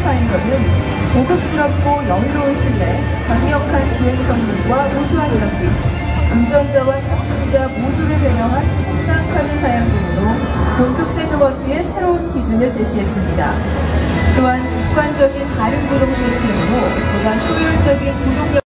파이널은 고급스럽고 여유로운 실내, 강력한 주행 성능과 우수한 이력비, 운전자와 탑승자 모두를 배려한 첨단 카드 사양 등으로 본급 세그먼트의 새로운 기준을 제시했습니다. 또한 직관적인 4륜 구동 시스템으로 보다 효율적인 구동력